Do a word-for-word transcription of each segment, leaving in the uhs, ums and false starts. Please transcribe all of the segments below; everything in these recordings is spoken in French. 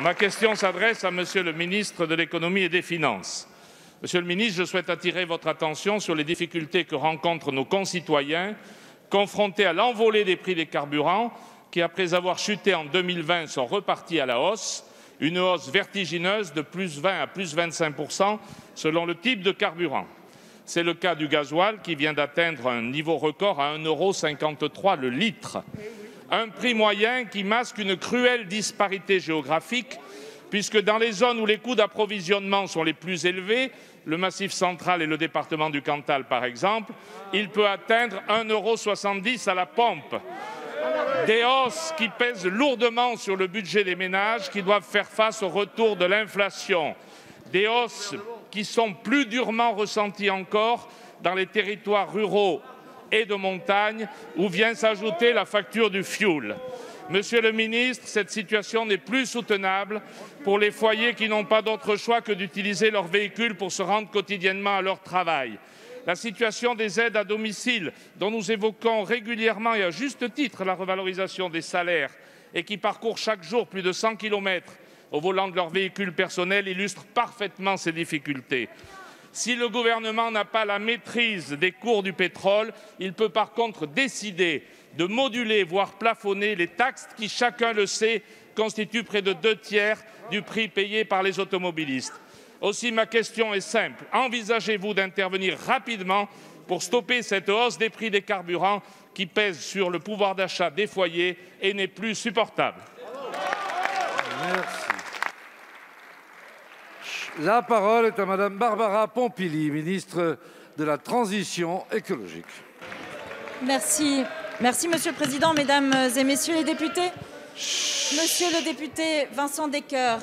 Ma question s'adresse à Monsieur le ministre de l'Économie et des Finances. Monsieur le ministre, je souhaite attirer votre attention sur les difficultés que rencontrent nos concitoyens confrontés à l'envolée des prix des carburants qui, après avoir chuté en deux mille vingt, sont repartis à la hausse, une hausse vertigineuse de plus vingt à plus vingt-cinq pour cent selon le type de carburant. C'est le cas du gasoil qui vient d'atteindre un niveau record à un euro cinquante-trois le litre. Un prix moyen qui masque une cruelle disparité géographique, puisque dans les zones où les coûts d'approvisionnement sont les plus élevés, le Massif central et le département du Cantal par exemple, il peut atteindre un euro soixante-dix à la pompe. Des hausses qui pèsent lourdement sur le budget des ménages qui doivent faire face au retour de l'inflation. Des hausses qui sont plus durement ressenties encore dans les territoires ruraux et de montagne, où vient s'ajouter la facture du fioul. Monsieur le ministre, cette situation n'est plus soutenable pour les foyers qui n'ont pas d'autre choix que d'utiliser leur véhicule pour se rendre quotidiennement à leur travail. La situation des aides à domicile, dont nous évoquons régulièrement et à juste titre la revalorisation des salaires, et qui parcourent chaque jour plus de cent kilomètres au volant de leur véhicule personnel, illustre parfaitement ces difficultés. Si le gouvernement n'a pas la maîtrise des cours du pétrole, il peut par contre décider de moduler, voire plafonner les taxes qui, chacun le sait, constituent près de deux tiers du prix payé par les automobilistes. Aussi, ma question est simple. Envisagez-vous d'intervenir rapidement pour stopper cette hausse des prix des carburants qui pèse sur le pouvoir d'achat des foyers et n'est plus supportable? Merci. La parole est à Madame Barbara Pompili, ministre de la Transition écologique. Merci. Merci, Monsieur le Président, Mesdames et Messieurs les députés. Monsieur le député Vincent Descoeur,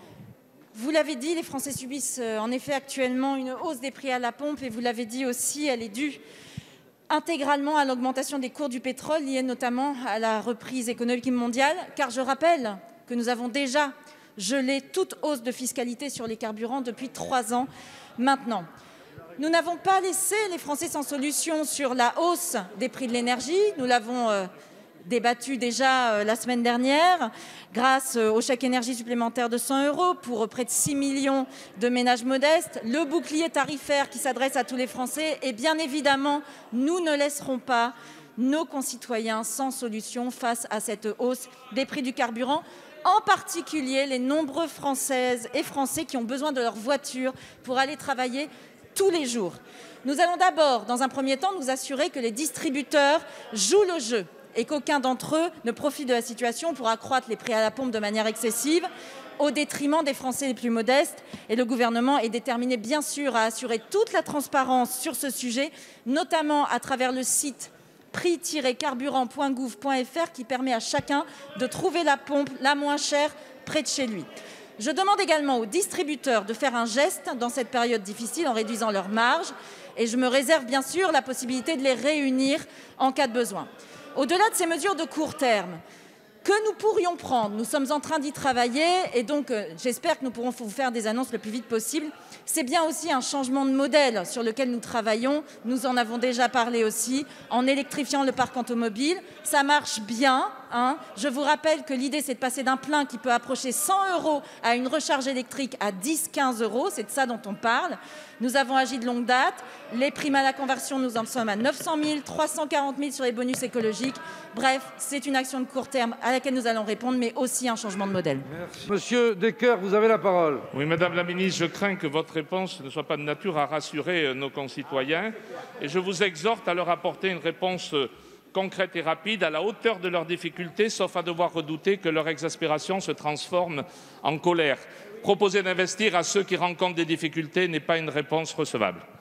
vous l'avez dit, les Français subissent en effet actuellement une hausse des prix à la pompe et vous l'avez dit aussi, elle est due intégralement à l'augmentation des cours du pétrole liée notamment à la reprise économique mondiale, car je rappelle que nous avons déjà gelé toute hausse de fiscalité sur les carburants depuis trois ans maintenant. Nous n'avons pas laissé les Français sans solution sur la hausse des prix de l'énergie. Nous l'avons euh, débattu déjà euh, la semaine dernière, grâce euh, au chèque énergie supplémentaire de cent euros pour près de six millions de ménages modestes, le bouclier tarifaire qui s'adresse à tous les Français. Et bien évidemment, nous ne laisserons pas nos concitoyens sans solution face à cette hausse des prix du carburant, en particulier les nombreux Françaises et Français qui ont besoin de leur voiture pour aller travailler tous les jours. Nous allons d'abord, dans un premier temps, nous assurer que les distributeurs jouent le jeu et qu'aucun d'entre eux ne profite de la situation pour accroître les prix à la pompe de manière excessive au détriment des Français les plus modestes. Et le gouvernement est déterminé, bien sûr, à assurer toute la transparence sur ce sujet, notamment à travers le site prix tiret carburant point gouv point f r qui permet à chacun de trouver la pompe la moins chère près de chez lui. Je demande également aux distributeurs de faire un geste dans cette période difficile en réduisant leurs marges et je me réserve bien sûr la possibilité de les réunir en cas de besoin. Au-delà de ces mesures de court terme que nous pourrions prendre, nous sommes en train d'y travailler et donc euh, j'espère que nous pourrons vous faire des annonces le plus vite possible. C'est bien aussi un changement de modèle sur lequel nous travaillons. Nous en avons déjà parlé aussi, en électrifiant le parc automobile. Ça marche bien. Hein. Je vous rappelle que l'idée, c'est de passer d'un plein qui peut approcher cent euros à une recharge électrique à dix à quinze euros. C'est de ça dont on parle. Nous avons agi de longue date. Les primes à la conversion, nous en sommes à neuf cent mille, trois cent quarante mille sur les bonus écologiques. Bref, c'est une action de court terme à laquelle nous allons répondre, mais aussi un changement de modèle. Merci. Monsieur Descoeur, vous avez la parole. Oui, Madame la Ministre, je crains que votre réponse ne soit pas de nature à rassurer nos concitoyens et je vous exhorte à leur apporter une réponse concrète et rapide à la hauteur de leurs difficultés, sauf à devoir redouter que leur exaspération se transforme en colère. Proposer d'investir à ceux qui rencontrent des difficultés n'est pas une réponse recevable.